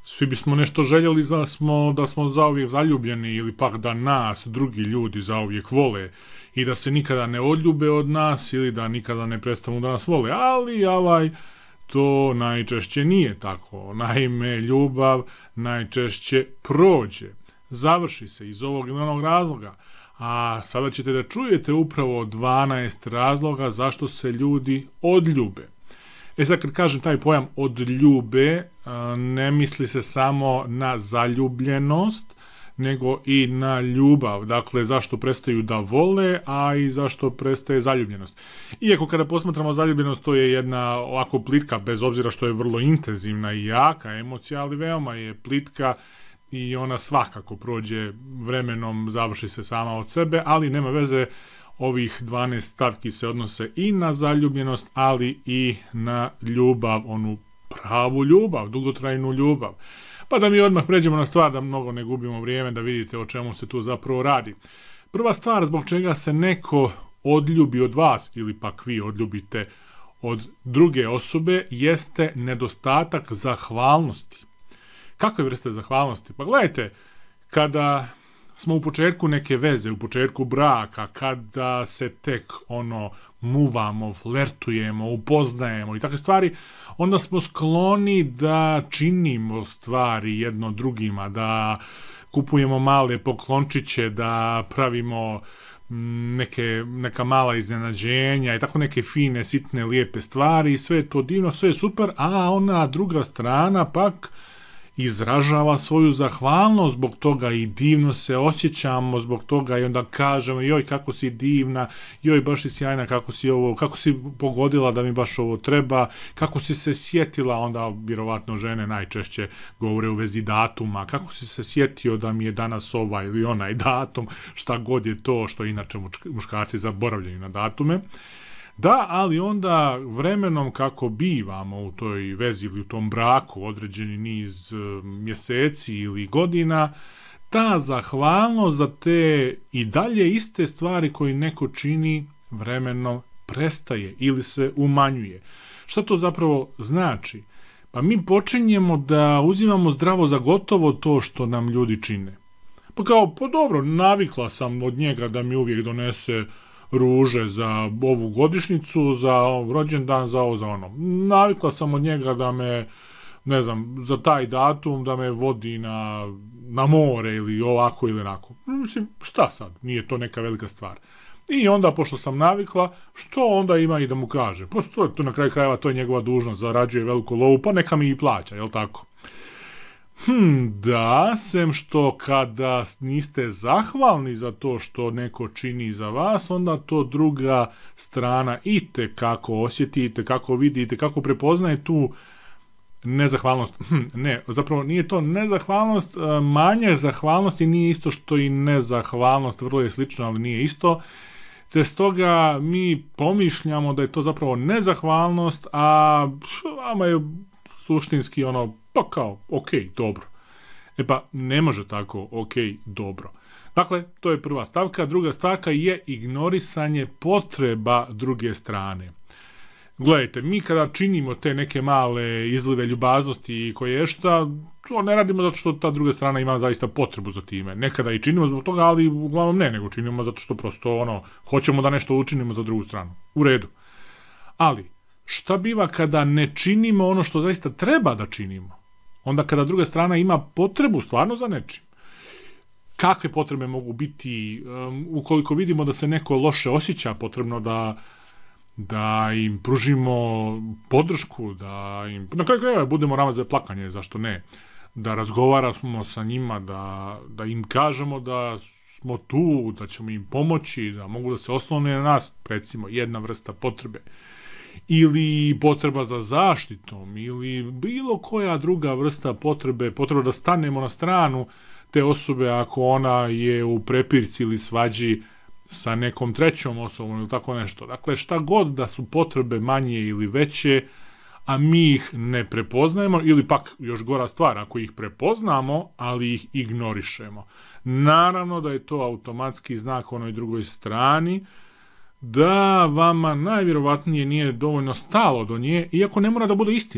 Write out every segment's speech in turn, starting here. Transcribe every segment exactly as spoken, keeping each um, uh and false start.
Svi bismo nešto željeli da smo, da smo zauvijek zaljubljeni ili pak da nas drugi ljudi zauvijek vole i da se nikada ne odljube od nas ili da nikada ne prestanu da nas vole, ali ovaj, to najčešće nije tako. Naime, ljubav najčešće prođe, završi se iz ovog ili onog razloga. A sada ćete da čujete upravo dvanaest razloga zašto se ljudi odljube. E sad kad kažem taj pojam odljube, ne misli se samo na zaljubljenost, nego i na ljubav. Dakle, zašto prestaju da vole, a i zašto prestaje zaljubljenost. Iako kada posmatramo zaljubljenost, to je jedna ovako plitka, bez obzira što je vrlo intenzivna i jaka emocija, ali veoma je plitka i ona svakako prođe vremenom, završi se sama od sebe, ali nema veze. Ovih dvanaest stavki se odnose i na zaljubljenost, ali i na ljubav, onu pravu ljubav, dugotrajnu ljubav. Pa da mi odmah pređemo na stvar, da mnogo ne gubimo vrijeme, da vidite o čemu se tu zapravo radi. Prva stvar zbog čega se neko odljubi od vas, ili pak vi odljubite od druge osobe, jeste nedostatak zahvalnosti. Kakve vrste zahvalnosti? Pa gledajte, kada smo u početku neke veze, u početku braka, kada se tek ono muvamo, flertujemo, upoznajemo i takve stvari, onda smo skloni da činimo stvari jedno drugima, da kupujemo male poklončiće, da pravimo neke, neka mala iznenađenja i tako neke fine, sitne, lijepe stvari i sve je to divno, sve je super, a ona druga strana pak izražava svoju zahvalnost zbog toga i divno se osjećamo zbog toga i onda kažemo joj kako si divna, joj baš si sjajna, kako si ovo, kako si pogodila da mi baš ovo treba, kako si se sjetila, onda vjerovatno žene najčešće govore u vezi datuma, kako si se sjetio da mi je danas ovaj ili onaj datum, šta god je to što inače muškarci zaboravljaju na datume. Da, ali onda vremenom kako bivamo u toj vezi ili u tom braku određeni niz mjeseci ili godina, ta zahvalnost za te i dalje iste stvari koje neko čini vremenom prestaje ili se umanjuje. Šta to zapravo znači? Pa mi počinjemo da uzimamo zdravo za gotovo to što nam ljudi čine. Pa kao, pa dobro, navikla sam od njega da mi uvijek donese ruže za ovu godišnjicu, za rođendan, za ovo, za ono. Navikla sam od njega da me, ne znam, za taj datum da me vodi na, na more ili ovako ili onako. Mislim, šta sad? Nije to neka velika stvar. I onda, pošto sam navikla, što onda ima i da mu kaže? Pa to, to na kraju krajeva, to je njegova dužnost, zarađuje veliku lovu, pa neka mi i plaća, jel tako? Hm, da, sem što kada niste zahvalni za to što neko čini za vas, onda to druga strana itekako osjeti, itekako vidi, itekako prepoznaje tu nezahvalnost. Hm, ne, zapravo nije to nezahvalnost, manjak zahvalnosti nije isto što i nezahvalnost, vrlo je slično, ali nije isto. Te stoga mi pomišljamo da je to zapravo nezahvalnost, a vama je suštinski ono, pa kao, ok, dobro. E pa, ne može tako, ok, dobro. Dakle, to je prva stavka. Druga stavka je ignorisanje potreba druge strane. Gledajte, mi kada činimo te neke male izlive ljubaznosti i koje šta, to ne radimo zato što ta druga strana ima zaista potrebu za time. Nekada i činimo zbog toga, ali uglavnom ne, nego činimo zato što prosto ono, hoćemo da nešto učinimo za drugu stranu. U redu. Ali, šta biva kada ne činimo ono što zaista treba da činimo? Onda kada druga strana ima potrebu stvarno za nečim. Kakve potrebe mogu biti? Um, ukoliko vidimo da se neko loše osjeća, potrebno da, da im pružimo podršku, da im, na kraju krajeva budemo rama za plakanje, zašto ne? Da razgovaramo sa njima, da, da im kažemo da smo tu, da ćemo im pomoći, da mogu da se oslone na nas, recimo jedna vrsta potrebe. Ili potreba za zaštitom, ili bilo koja druga vrsta potrebe, potreba da stanemo na stranu te osobe ako ona je u prepirci ili svađi sa nekom trećom osobom ili tako nešto. Dakle, šta god da su potrebe manje ili veće, a mi ih ne prepoznajemo, ili pak još gora stvar, ako ih prepoznamo, ali ih ignorišemo. Naravno da je to automatski znak onoj drugoj strani, da vama najvjerovatnije nije dovoljno stalo do nje, iako ne mora da bude istina.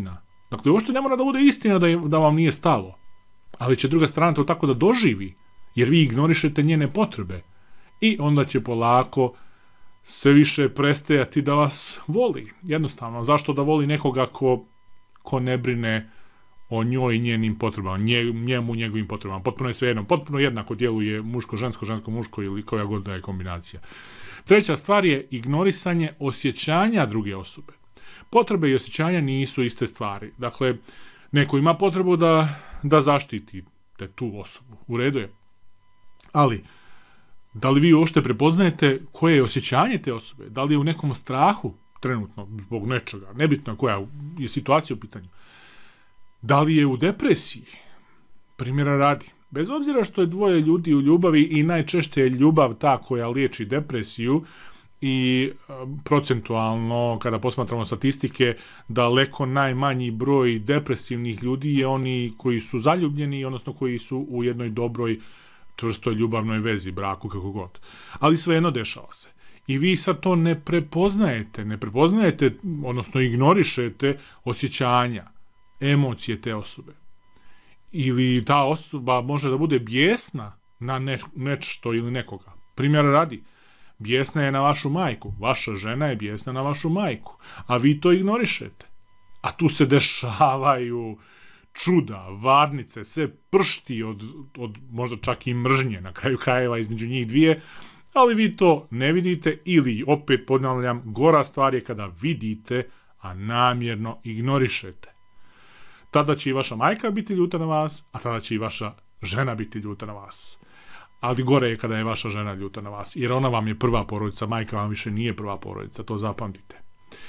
Dakle, uopšte ne mora da bude istina da, je, da vam nije stalo, ali će druga strana to tako da doživi, jer vi ignorišete njene potrebe i onda će polako sve više prestajati da vas voli. Jednostavno, zašto da voli nekoga ko, ko ne brine o njoj i njenim potrebama, nje, njemu njegovim potrebama. Potpuno je svejedno, potpuno jednako djeluje muško-žensko, žensko-muško ili koja god da je kombinacija. Treća stvar je ignorisanje osjećanja druge osobe. Potrebe i osjećanja nisu iste stvari. Dakle, neko ima potrebu da, da zaštitite tu osobu. U redu je. Ali, da li vi uopšte prepoznajete koje je osjećanje te osobe? Da li je u nekom strahu trenutno zbog nečega? Nebitno koja je situacija u pitanju. Da li je u depresiji? Primjera radi. Bez obzira što je dvoje ljudi u ljubavi i najčešće je ljubav ta koja liječi depresiju i procentualno, kada posmatramo statistike, daleko najmanji broj depresivnih ljudi je oni koji su zaljubljeni, odnosno koji su u jednoj dobroj, čvrstoj ljubavnoj vezi, braku, kako god. Ali svejedno dešava se. I vi sad to ne prepoznajete, ne prepoznajete, odnosno ignorišete osjećanja, emocije te osobe. Ili ta osoba može da bude bijesna na ne, nešto ili nekoga. Primjera radi, bijesna je na vašu majku, vaša žena je bijesna na vašu majku, a vi to ignorišete. A tu se dešavaju čuda, varnice, sve pršti od, od možda čak i mržnje na kraju krajeva između njih dvije, ali vi to ne vidite ili, opet ponavljam, gora stvar je kada vidite, a namjerno ignorišete. Tada će i vaša majka biti ljuta na vas, a tada će i vaša žena biti ljuta na vas. Ali gore je kada je vaša žena ljuta na vas, jer ona vam je prva porodica, majka vam više nije prva porodica, to zapamtite.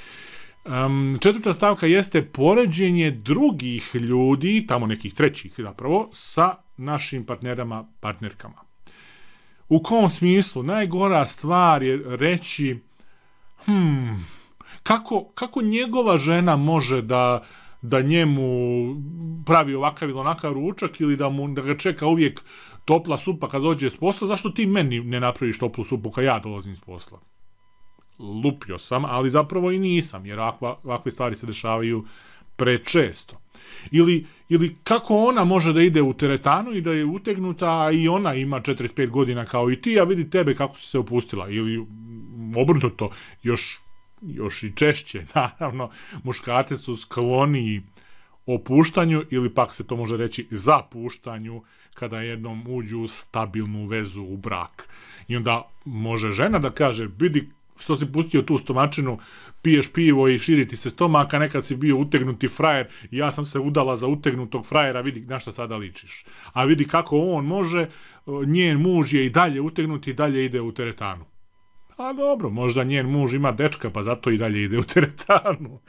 Um, četvrta stavka jeste poređenje drugih ljudi, tamo nekih trećih zapravo, sa našim partnerama, partnerkama. U kom smislu? Najgora stvar je reći hmm, kako, kako njegova žena može da da njemu pravi ovakav ili onakav ručak ili da, mu, da ga čeka uvijek topla supa kad dođe s posla, zašto ti meni ne napraviš toplu supu kad ja dolazim s posla? Lupio sam, ali zapravo i nisam, jer ovakva, ovakve stvari se dešavaju prečesto. Ili, ili kako ona može da ide u teretanu i da je utegnuta, a i ona ima četrdeset pet godina kao i ti, a vidi tebe kako si se opustila. Ili obrnuto, još još i češće, naravno, muškarci su skloni opuštanju ili pak se to može reći zapuštanju kada jednom uđu u stabilnu vezu u brak. I onda može žena da kaže, vidi što si pustio tu stomačinu, piješ pivo i širi ti se stomak, a nekad si bio utegnuti frajer i ja sam se udala za utegnutog frajera, vidi na šta sada ličiš. A vidi kako on može, njen muž je i dalje utegnuti i dalje ide u teretanu. A dobro, možda njen muž ima dečka, pa zato i dalje ide u teretanu.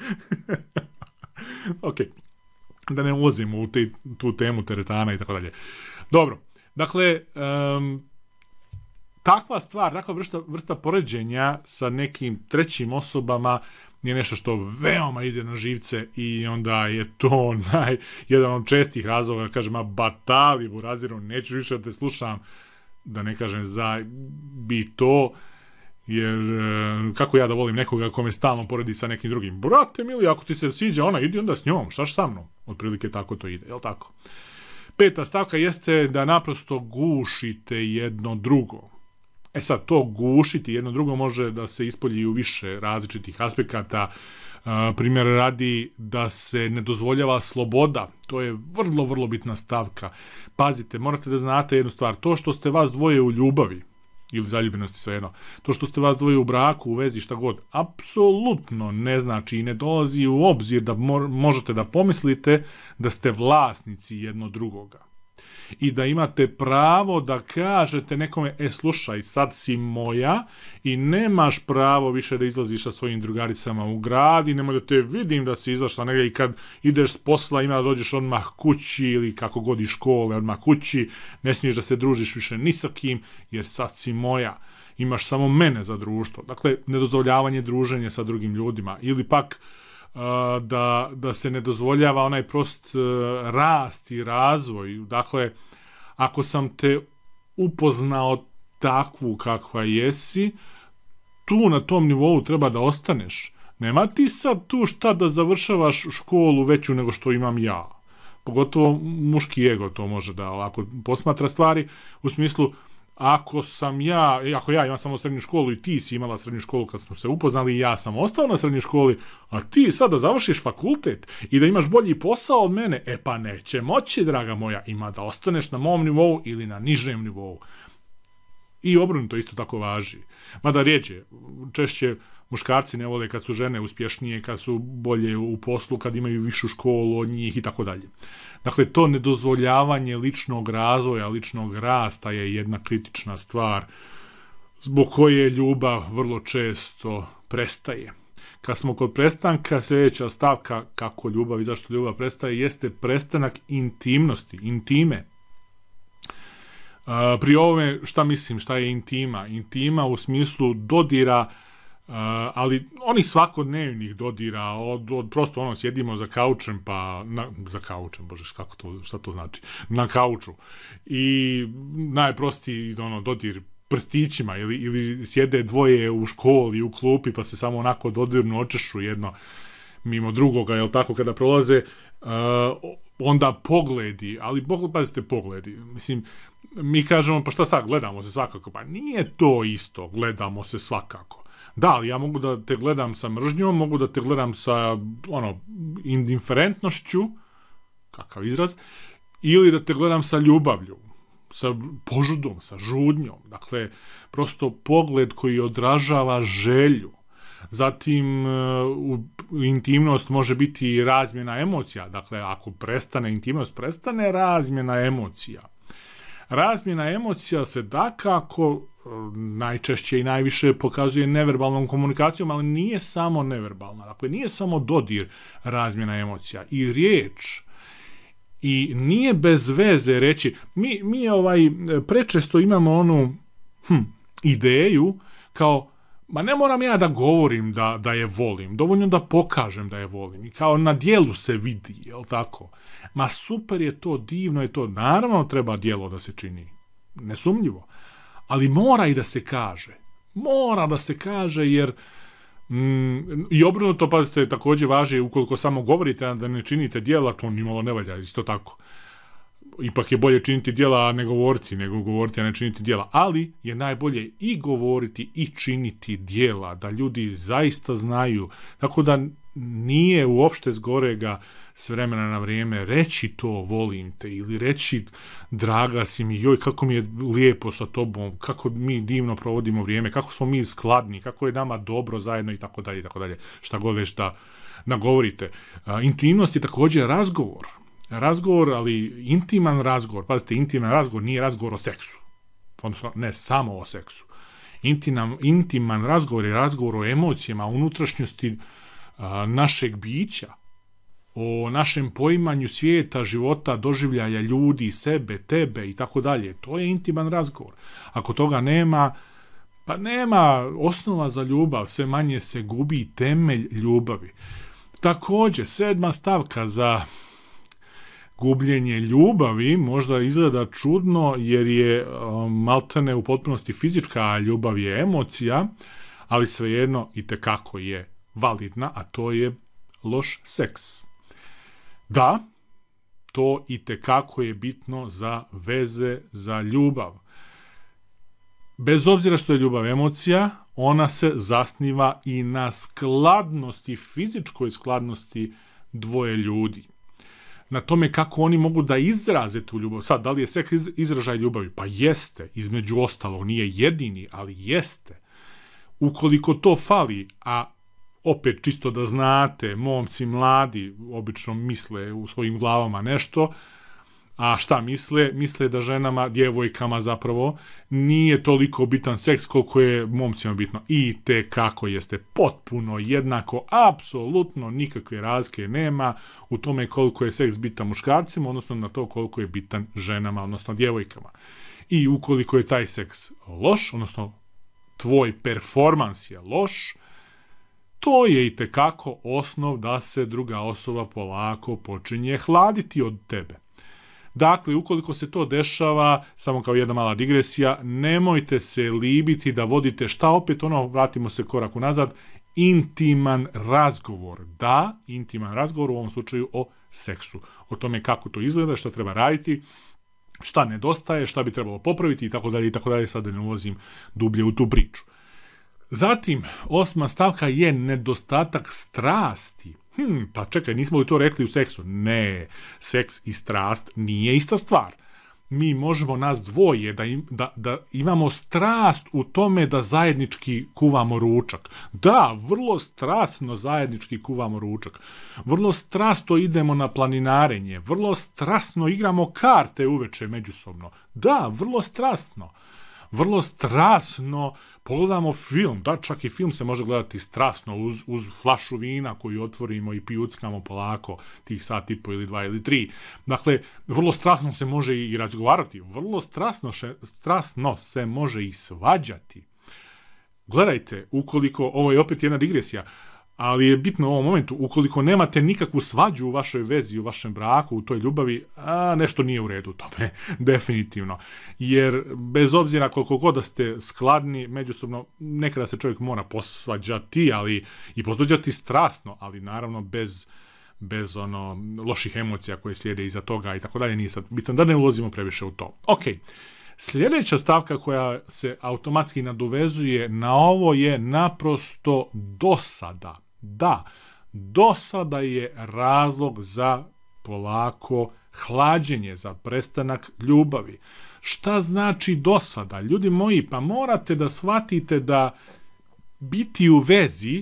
Ok, da ne ulazimo u te, tu temu teretana i tako dalje. Dobro, dakle, um, takva stvar, takva vrsta, vrsta poređenja sa nekim trećim osobama je nešto što veoma ide na živce i onda je to naj, jedan od čestih razloga, kažem, a batali buraziru, neću više da te slušam, da ne kažem za bi to, jer kako ja da volim nekoga ko me stalno poredi sa nekim drugim. Brate mili, ako ti se sviđa ona, idi onda s njom, štaš sa mnom? Otprilike tako to ide, jel tako? Peta stavka jeste da naprosto gušite jedno drugo. E sad, to gušiti jedno drugo može da se ispolji u više različitih aspekata. Primjer radi da se ne dozvoljava sloboda. To je vrlo, vrlo bitna stavka. Pazite, morate da znate jednu stvar. To što ste vas dvoje u ljubavi, ili zaljubljenosti svejedno, to što ste vas dvoje u braku, u vezi, šta god, apsolutno ne znači i ne dolazi u obzir da mo možete da pomislite da ste vlasnici jedno drugoga. I da imate pravo da kažete nekome, e slušaj, sad si moja i nemaš pravo više da izlaziš sa svojim drugaricama u grad i nemoj da te vidim da si izašla negdje i kad ideš s posla ima da dođeš odmah kući ili kako god iz škole odmah kući, ne smiješ da se družiš više ni sa kim jer sad si moja. Imaš samo mene za društvo. Dakle, nedozvoljavanje druženja sa drugim ljudima ili pak Da, da se ne dozvoljava onaj prost rast i razvoj. Dakle, ako sam te upoznao takvu kakva jesi, tu na tom nivou treba da ostaneš. Nema ti sad tu šta da završavaš školu veću nego što imam ja. Pogotovo muški ego to može da ovako posmatra stvari, u smislu, ako sam ja, ako ja imam samo srednju školu i ti si imala srednju školu kad smo se upoznali i ja sam ostao na srednjoj školi, a ti sad da završiš fakultet i da imaš bolji posao od mene, e pa neće moći, draga moja, ima da ostaneš na mom nivou ili na nižem nivou. I obrnuto isto tako važi. Mada rijeđe, češće muškarci ne vole kad su žene uspješnije, kad su bolje u poslu, kad imaju višu školu od njih i tako dalje. Dakle, to nedozvoljavanje ličnog razvoja, ličnog rasta je jedna kritična stvar zbog koje ljubav vrlo često prestaje. Kad smo kod prestanka, sljedeća stavka kako ljubav i zašto ljubav prestaje jeste prestanak intimnosti, intime. Uh, pri ovome šta mislim, šta je intima? Intima u smislu dodira, Uh, ali onih svakodnevnih dodira, od, od prosto ono, sjedimo za kaučem, pa, na, za kaučem, bože, kako to, šta to znači, na kauču, i najprostiji, ono, dodir prstićima, ili, ili sjede dvoje u školi, u klupi, pa se samo onako dodirnu, očešu jedno mimo drugoga, jel tako, kada prolaze, uh, onda pogledi, ali pazite pogledi, mislim, mi kažemo, pa šta sad, gledamo se svakako, pa nije to isto, gledamo se svakako. Da, ali ja mogu da te gledam sa mržnjom, mogu da te gledam sa, ono, indiferentnošću, kakav izraz, ili da te gledam sa ljubavlju, sa požudom, sa žudnjom. Dakle, prosto pogled koji odražava želju. Zatim, u intimnost može biti i razmjena emocija. Dakle, ako prestane intimnost, prestane razmjena emocija. Razmjena emocija se dakako najčešće i najviše pokazuje neverbalnom komunikacijom, ali nije samo neverbalna. Dakle, nije samo dodir razmjena emocija. I riječ. I nije bez veze reći, mi, mi ovaj, prečesto imamo onu hm, ideju kao, ma ne moram ja da govorim da, da je volim, dovoljno da pokažem da je volim. I kao na dijelu se vidi, jel tako? Ma super je to, divno je to, naravno treba dijelo da se čini, nesumnjivo. Ali mora i da se kaže. Mora da se kaže jer mm, i obrnuto, pazite, također važi ukoliko samo govorite da ne činite djela, to nimalo ne valja, isto tako. Ipak je bolje činiti djela, a ne govoriti, nego govoriti, a ne činiti djela. Ali je najbolje i govoriti i činiti djela, da ljudi zaista znaju. Tako da nije uopšte zgorega s vremena na vrijeme reći to volim te ili reći draga si mi, joj kako mi je lijepo sa tobom, kako mi divno provodimo vrijeme, kako smo mi skladni, kako je nama dobro zajedno i tako dalje i tako dalje. Šta god već da nagovorite. Intimnost je također razgovor. Razgovor, ali intiman razgovor. Pazite, intiman razgovor nije razgovor o seksu. Odnosno, ne samo o seksu. Intiman, intiman razgovor je razgovor o emocijama, o unutrašnjosti a, našeg bića, o našem poimanju svijeta, života, doživljaja ljudi, sebe, tebe i tako dalje. To je intiman razgovor. Ako toga nema, pa nema osnova za ljubav, sve manje se gubi temelj ljubavi. Također, sedma stavka za gubljenje ljubavi možda izgleda čudno jer je um, maltene u potpunosti fizička, a ljubav je emocija, ali svejedno itekako je validna, a to je loš seks. Da, to itekako je bitno za veze, za ljubav. Bez obzira što je ljubav emocija, ona se zasniva i na skladnosti, fizičkoj skladnosti dvoje ljudi. Na tome kako oni mogu da izraze tu ljubav. Sad, da li je seks izražaj ljubavi? Pa jeste, između ostalog, nije jedini, ali jeste. Ukoliko to fali, a opet čisto da znate, momci mladi obično misle u svojim glavama nešto, a šta misle? Misle da ženama, djevojkama zapravo, nije toliko bitan seks koliko je momcima bitno. I te kako jeste potpuno jednako, apsolutno nikakve razlike nema u tome koliko je seks bitan muškarcima, odnosno na to koliko je bitan ženama, odnosno djevojkama. I ukoliko je taj seks loš, odnosno tvoj performans je loš, to je i tekako osnov da se druga osoba polako počinje hladiti od tebe. Dakle, ukoliko se to dešava, samo kao jedna mala digresija, nemojte se libiti da vodite šta opet, ono, vratimo se korak unazad, intiman razgovor. Da, intiman razgovor u ovom slučaju o seksu. O tome kako to izgleda, šta treba raditi, šta nedostaje, šta bi trebalo popraviti i tako dalje i tako dalje. Sad da ne ulazim dublje u tu priču. Zatim, osma stavka je nedostatak strasti. Hm, pa čekaj, nismo li to rekli u seksu? Ne, seks i strast nije ista stvar. Mi možemo nas dvoje da, im, da, da imamo strast u tome da zajednički kuvamo ručak. Da, vrlo strasno zajednički kuvamo ručak. Vrlo strasno idemo na planinarenje. Vrlo strasno igramo karte uveče međusobno. Da, vrlo strasno. Vrlo strasno pogledamo film. Da, čak i film se može gledati strasno uz, uz flašu vina koju otvorimo i pijuckamo polako tih sat i po ili dva ili tri. Dakle, vrlo strasno se može i razgovarati. Vrlo strasno, še, strasno se može i svađati. Gledajte, ukoliko, ovo je opet jedna digresija, ali je bitno u ovom momentu, ukoliko nemate nikakvu svađu u vašoj vezi, u vašem braku, u toj ljubavi, a, nešto nije u redu u tome, definitivno. Jer bez obzira koliko god da ste skladni, međusobno, nekada se čovjek mora posvađati, ali i posvađati strasno, ali naravno bez, bez ono loših emocija koje slijede iza toga i tako dalje, nije sad bitno da ne ulazimo previše u to. Okej. Sljedeća stavka koja se automatski nadovezuje na ovo je naprosto dosada. Da, dosada je razlog za polako hlađenje, za prestanak ljubavi. Šta znači dosada? Ljudi moji, pa morate da shvatite da biti u vezi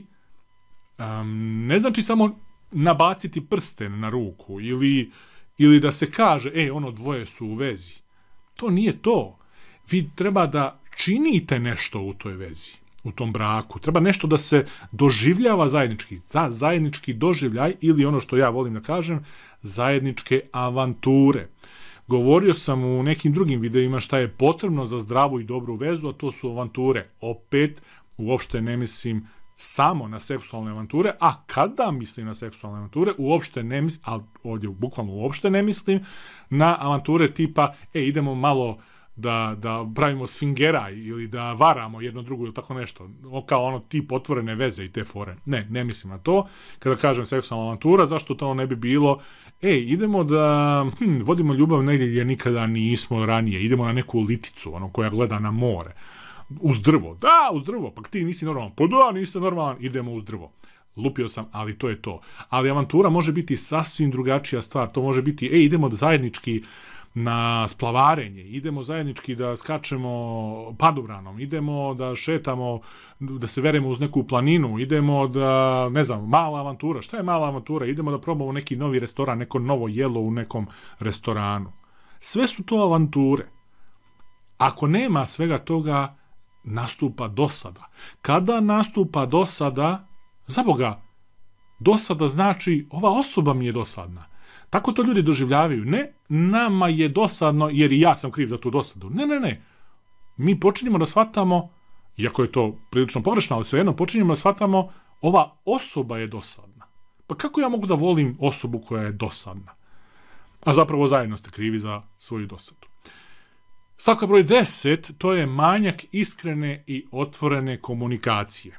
um, ne znači samo nabaciti prsten na ruku ili, ili da se kaže, e, ono dvoje su u vezi. To nije to. Vi treba da činite nešto u toj vezi, u tom braku. Treba nešto da se doživljava zajednički. Da, zajednički doživljaj ili ono što ja volim da kažem, zajedničke avanture. Govorio sam u nekim drugim videima šta je potrebno za zdravu i dobru vezu, a to su avanture. Opet, uopšte ne mislim samo na seksualne avanture, a kada mislim na seksualne avanture, uopšte ne mislim, ali ovdje bukvalno uopšte ne mislim na avanture tipa, e, idemo malo da, da pravimo sfingeraj ili da varamo jedno drugo ili tako nešto, kao ono tip otvorene veze i te fore. Ne, ne mislim na to. Kada kažem seksualna avantura, zašto to ne bi bilo, ej, idemo da hm, vodimo ljubav negdje gdje nikada nismo ranije, idemo na neku liticu, ono koja gleda na more. Uz drvo. Da, uz drvo. Pa ti nisi normalan. Pa da, nisi normalan. Idemo uz drvo. Lupio sam, ali to je to. Ali avantura može biti sasvim drugačija stvar. To može biti, ej, idemo da zajednički na splavarenje. Idemo zajednički da skačemo padobranom. Idemo da šetamo, da se veremo uz neku planinu. Idemo da, ne znam, mala avantura. Šta je mala avantura? Idemo da probamo neki novi restoran, neko novo jelo u nekom restoranu. Sve su to avanture. Ako nema svega toga, nastupa dosada. Kada nastupa dosada, za Boga, dosada znači ova osoba mi je dosadna. Tako to ljudi doživljavaju. Ne, nama je dosadno jer i ja sam kriv za tu dosadu. Ne, ne, ne. Mi počinjemo da shvatamo, iako je to prilično pogrešno, ali svejedno počinjemo da shvatamo ova osoba je dosadna. Pa kako ja mogu da volim osobu koja je dosadna? A zapravo zajedno ste krivi za svoju dosadu. Stavka broj deset, to je manjak iskrene i otvorene komunikacije.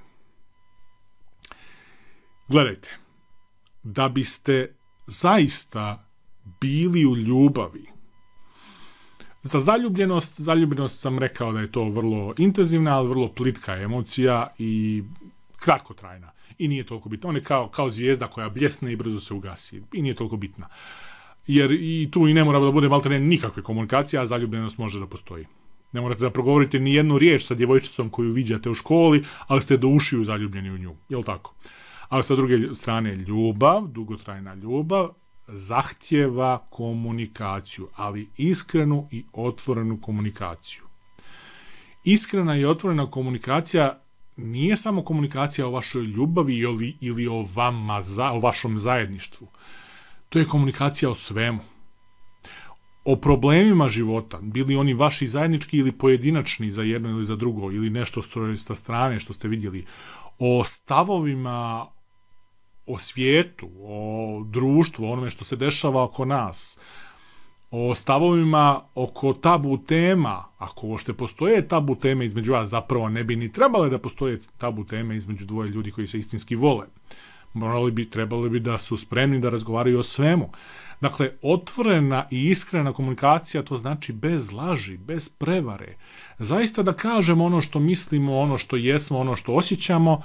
Gledajte, da biste zaista bili u ljubavi, za zaljubljenost, zaljubljenost sam rekao da je to vrlo intenzivna, ali vrlo plitka emocija i kratkotrajna. I nije toliko bitna. On je kao, kao zvijezda koja bljesne i brzo se ugasi. I nije toliko bitna. Jer i tu i ne mora da bude maltene nikakve komunikacije, a zaljubljenost može da postoji. Ne morate da progovorite ni jednu riječ sa djevojčicom koju viđate u školi, ali ste do ušiju zaljubljeni u nju. Jel' tako? Ali sa druge strane, ljubav, dugotrajna ljubav, zahtjeva komunikaciju, ali iskrenu i otvorenu komunikaciju. Iskrena i otvorena komunikacija nije samo komunikacija o vašoj ljubavi ili, ili o vama, za, o vašom zajedništvu. To je komunikacija o svemu. O problemima života, bili oni vaši zajednički ili pojedinačni za jedno ili za drugo, ili nešto sa strane što ste vidjeli. O stavovima, o svijetu, o društvu, onome što se dešava oko nas. o stavovima oko tabu tema, ako uopšte postoje tabu teme između vas, zapravo ne bi ni trebale da postoje tabu teme između dvoje ljudi koji se istinski vole. Morali bi, trebali bi da su spremni da razgovaraju o svemu. Dakle, otvorena i iskrena komunikacija, to znači bez laži, bez prevare. Zaista da kažemo ono što mislimo, ono što jesmo, ono što osjećamo,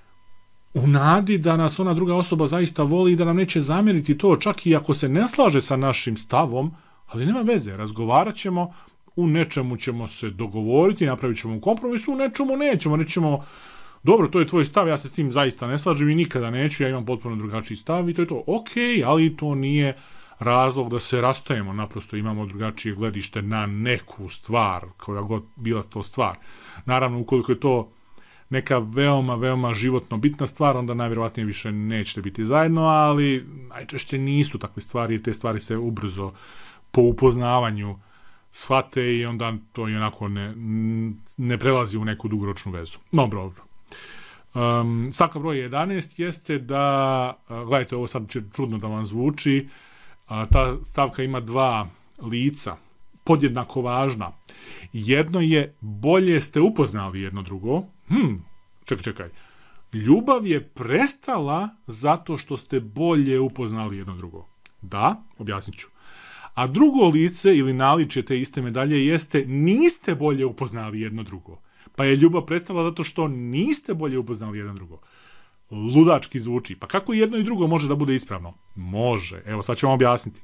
u nadi da nas ona druga osoba zaista voli i da nam neće zamjeriti to, čak i ako se ne slaže sa našim stavom, ali nema veze, razgovarat ćemo, u nečemu ćemo se dogovoriti, napravit ćemo kompromis, u nečemu nećemo, rećemo, dobro, to je tvoj stav, ja se s tim zaista ne slažem i nikada neću, ja imam potpuno drugačiji stav i to je to, ok, ali to nije razlog da se rastajemo, naprosto imamo drugačije gledište na neku stvar, koja god bila to stvar. Naravno, ukoliko je to neka veoma, veoma životno bitna stvar, onda najvjerovatnije više nećete biti zajedno, ali najčešće nisu takve stvari i te stvari se ubrzo po upoznavanju shvate i onda to i onako ne, ne prelazi u neku dugoročnu vezu. No, dobro. Um, stavka broj jedanaest jeste da, gledajte, ovo sad će čudno da vam zvuči, a, ta stavka ima dva lica, podjednako važna. Jedno je bolje ste upoznali jedno drugo. Hm, čekaj, čekaj. Ljubav je prestala zato što ste bolje upoznali jedno drugo. Da, objasnit ću. A drugo lice ili naličje te iste medalje jeste niste bolje upoznali jedno drugo. Pa je ljubav prestala zato što niste bolje upoznali jedno drugo. Ludački zvuči. Pa kako jedno i drugo može da bude ispravno? Može. Evo, sad ću vam objasniti.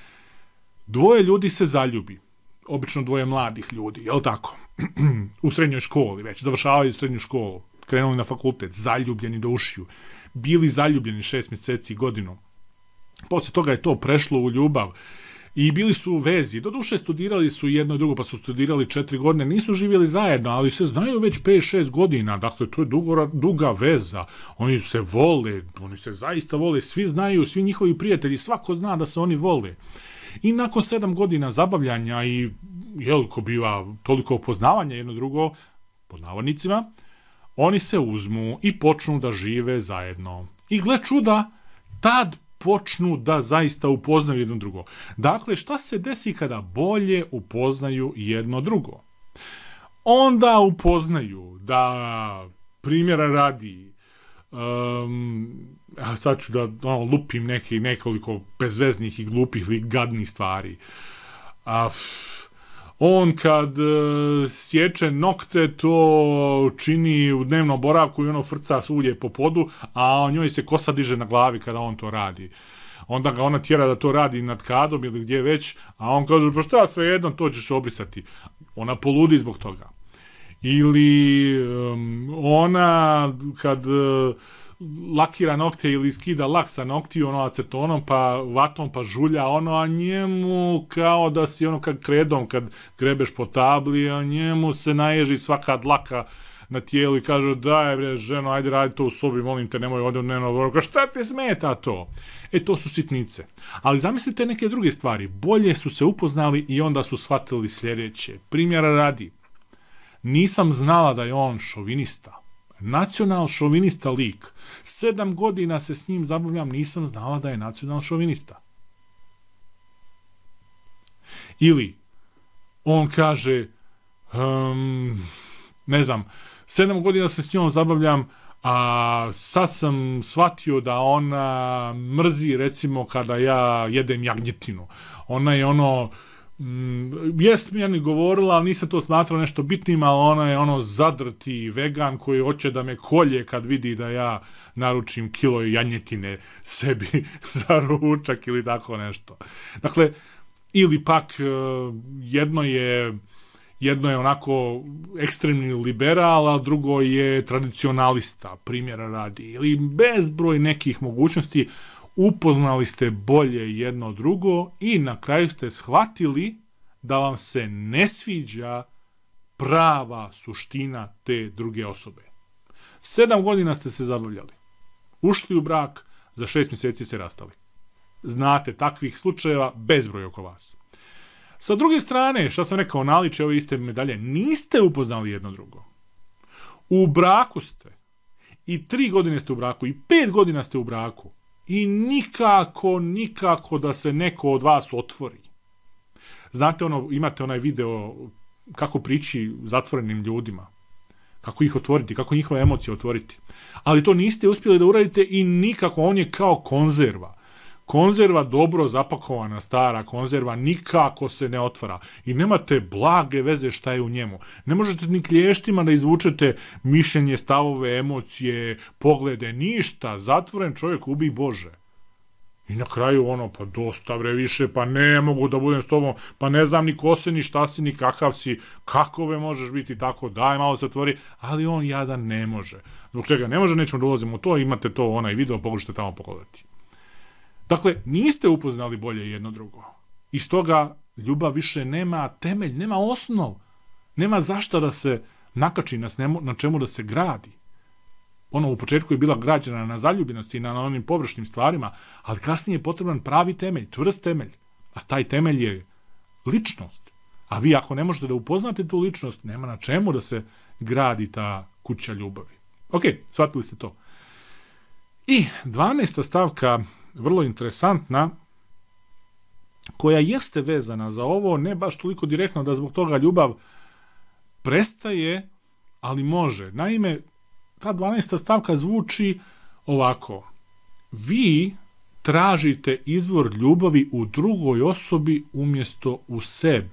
Dvoje ljudi se zaljubi. Obično dvoje mladih ljudi, je li tako? U srednjoj školi već, završavaju srednju školu, krenuli na fakultet, zaljubljeni do ušiju, bili zaljubljeni šest mjeseci, godinu. Poslije toga je to prešlo u ljubav i bili su u vezi. Doduše studirali su jedno i drugo, pa su studirali četiri godine, nisu živjeli zajedno, ali se znaju već pet šest godina, dakle to je dugo, duga veza. Oni se vole, oni se zaista vole, svi znaju, svi njihovi prijatelji, svako zna da se oni vole. I nakon sedam godina zabavljanja i jel, ko biva toliko upoznavanja jedno drugo, pod navodnicima, oni se uzmu i počnu da žive zajedno. I gle čuda, tad počnu da zaista upoznaju jedno drugo. Dakle, šta se desi kada bolje upoznaju jedno drugo? Onda upoznaju da, primjera radi, um, sad ću da ono, lupim neki, nekoliko bezveznih i glupih ili gadnih stvari. A, on kad uh, sječe nokte, to čini u dnevnom boravku i ono frca ulje po podu, a njoj se kosa diže na glavi kada on to radi. Onda ga ona tjera da to radi nad kadom ili gdje već, a on kaže, pa šta, svejedno, to ćeš obrisati. Ona poludi zbog toga. Ili um, ona kad uh, lakira nokte ili skida lak sa noktiju, ono acetonom, pa vatom, pa žulja, ono, a njemu kao da si ono kad kredom, kad grebeš po tabli, a njemu se naježi svaka dlaka na tijelu i kaže, daj bre, ženo, ajde radi to u sobi, molim te, nemoj ovdje u dnevnom boravku, šta ti smeta to? E, to su sitnice. Ali zamislite neke druge stvari, bolje su se upoznali i onda su shvatili sljedeće. Primjera radi, nisam znala da je on šovinista. Nacional šovinista lik. Sedam godina se s njim zabavljam, nisam znala da je nacional šovinista. Ili, on kaže, um, ne znam, sedam godina se s njom zabavljam, a sad sam shvatio da ona mrzi, recimo, kada ja jedem jagnjetinu. Ona je ono, Mm, jest mi ja ni govorila, ali nisam to smatrao nešto bitnim, ali ona je ono zadrti vegan koji hoće da me kolje kad vidi da ja naručim kilo janjetine sebi za ručak ili tako nešto. Dakle, ili pak jedno je jedno je onako ekstremni liberal, a drugo je tradicionalista, primjera radi, ili bezbroj nekih mogućnosti. Upoznali ste bolje jedno drugo i na kraju ste shvatili da vam se ne sviđa prava suština te druge osobe. Sedam godina ste se zabavljali. Ušli u brak, za šest mjeseci se rastali. Znate takvih slučajeva bezbroj oko vas. Sa druge strane, šta sam rekao, naliče ove iste medalje, niste upoznali jedno drugo. U braku ste. I tri godine ste u braku, i pet godina ste u braku. I nikako, nikako da se neko od vas otvori. Znate, ono, imate onaj video kako prići zatvorenim ljudima, kako ih otvoriti, kako njihove emocije otvoriti. Ali to niste uspjeli da uradite i nikako, on je kao konzerva. Konzerva dobro zapakovana, stara konzerva, nikako se ne otvara. I nemate blage veze šta je u njemu. Ne možete ni klještima da izvučete mišljenje, stavove, emocije, poglede, ništa. Zatvoren čovjek, ubij Bože. I na kraju ono, pa dosta bre više, pa ne mogu da budem s tobom, pa ne znam ni ko si, ni šta si, ni kakav si, kakove možeš biti tako, daj malo se otvori, ali on jadan ne može. Zbog čega ne može, nećemo da ulazimo u to, imate to onaj video, pokušajte tamo pogledati. Dakle, niste upoznali bolje jedno drugo. Iz toga ljubav više nema temelj, nema osnov, nema zašta da se nakači, na čemu da se gradi. Ono u početku je bila građena na zaljubljenosti i na onim površnim stvarima, ali kasnije je potreban pravi temelj, čvrst temelj. A taj temelj je ličnost. A vi ako ne možete da upoznate tu ličnost, nema na čemu da se gradi ta kuća ljubavi. Ok, shvatili ste to. I dvanaesta stavka, vrlo interesantna, koja jeste vezana za ovo, ne baš toliko direktno da zbog toga ljubav prestaje, ali može. Naime, ta dvanaesta stavka zvuči ovako. Vi tražite izvor ljubavi u drugoj osobi umjesto u sebi.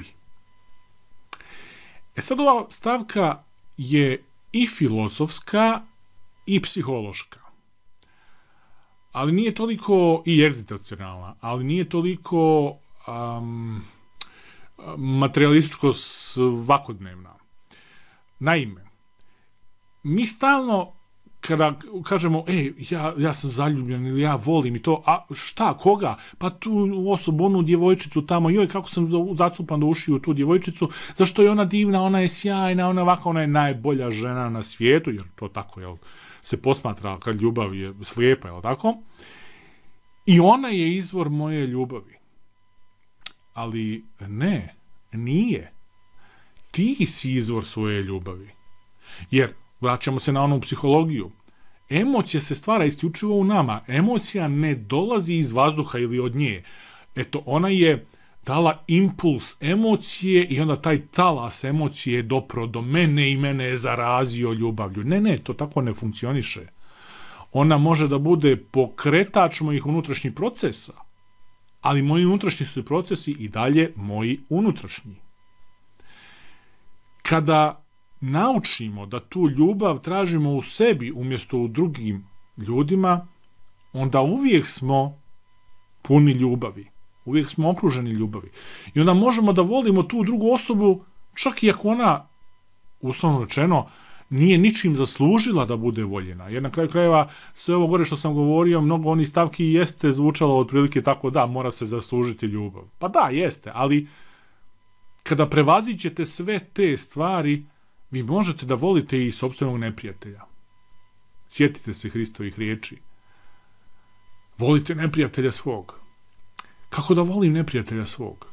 E sad, ova stavka je i filozofska i psihološka. Ali nije toliko i egzistencionalna, ali nije toliko um, materialističko svakodnevna. Naime, mi stalno, kada kažemo, ej, ja, ja sam zaljubljen ili ja volim i to, a šta, koga? Pa tu osobu, onu djevojčicu tamo, joj, kako sam zacupan do ušiju u tu djevojčicu, zašto je ona divna, ona je sjajna, ona je ovako, ona je najbolja žena na svijetu, jer to tako, jel, se posmatra kad ljubav je slijepa, jel tako? I ona je izvor moje ljubavi. Ali ne, nije. Ti si izvor svoje ljubavi. Jer, vraćamo se na onu psihologiju, emocija se stvara isključivo u nama. Emocija ne dolazi iz vazduha ili od nje. Eto, ona je dala impuls emocije i onda taj talas emocije je dopro do mene i mene je zarazio ljubavlju. Ne, ne, to tako ne funkcioniše. Ona može da bude pokretač mojih unutrašnjih procesa, ali moji unutrašnji su procesi i dalje moji unutrašnji. Kada naučimo da tu ljubav tražimo u sebi umjesto u drugim ljudima, onda uvijek smo puni ljubavi. Uvijek smo okruženi ljubavi. I onda možemo da volimo tu drugu osobu, čak i ako ona, uslovno rečeno, nije ničim zaslužila da bude voljena. Jer na kraju krajeva, sve ovo gore što sam govorio, mnogo onih stavki jeste zvučalo otprilike tako, da, mora se zaslužiti ljubav. Pa da, jeste, ali kada prevazićete sve te stvari, vi možete da volite i sopstvenog neprijatelja. Sjetite se Hristovih riječi. Volite neprijatelja svog. Kako da volim neprijatelja svog?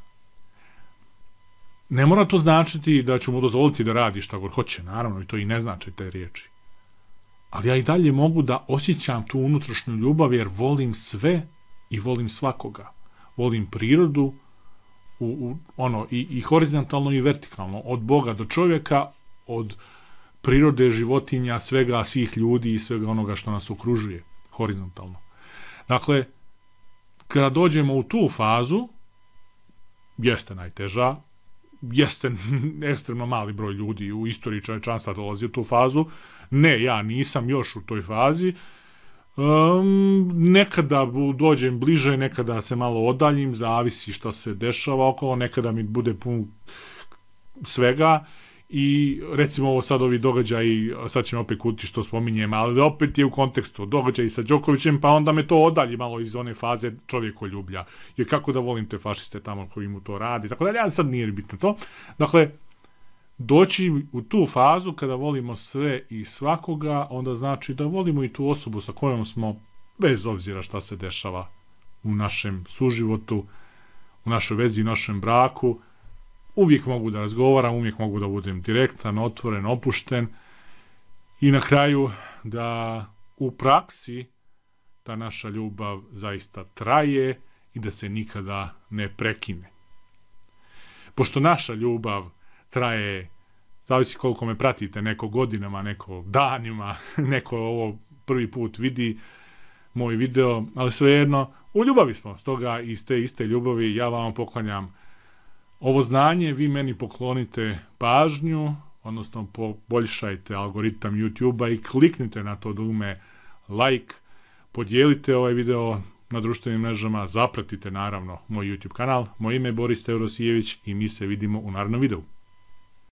Ne mora to značiti da ću mu dozvoliti da radi šta god hoće, naravno, i to i ne znači te riječi. Ali ja i dalje mogu da osjećam tu unutrašnju ljubav jer volim sve i volim svakoga. Volim prirodu, u, u, ono, i, i horizontalno i vertikalno, od Boga do čovjeka, od prirode, životinja, svega, svih ljudi i svega onoga što nas okružuje, horizontalno. Dakle, kada dođemo u tu fazu, jeste najteža, jeste ekstremno mali broj ljudi u istoriji čovječanstva dolazi u tu fazu, ne, ja nisam još u toj fazi, um, nekada dođem bliže, nekada se malo odaljim, zavisi što se dešava okolo, nekada mi bude pun svega. I recimo ovo sad ovi događaji, sad ćemo opet kuti što spominjem, ali opet je u kontekstu događaji sa Đokovićem, pa onda me to odalji malo iz one faze čovjekoljublja. Jer kako da volim te fašiste tamo koji mu to radi, tako da ja sad nije bitno to. Dakle, doći u tu fazu kada volimo sve i svakoga, onda znači da volimo i tu osobu sa kojom smo, bez obzira šta se dešava u našem suživotu, u našoj vezi, u našem braku, uvijek mogu da razgovaram, uvijek mogu da budem direktan, otvoren, opušten i na kraju da u praksi ta naša ljubav zaista traje i da se nikada ne prekine. pošto naša ljubav traje, zavisi koliko me pratite, neko godinama, neko danima, neko ovo prvi put vidi moj video, ali svejedno, u ljubavi smo, stoga iz te iste ljubavi ja vam poklanjam ovo znanje, vi meni poklonite pažnju, odnosno poboljšajte algoritam YouTube-a i kliknite na to dugme like, podijelite ovaj video na društvenim mrežama, zapratite naravno moj YouTube kanal. Moje ime je Boris Teodosijević i mi se vidimo u narednom videu.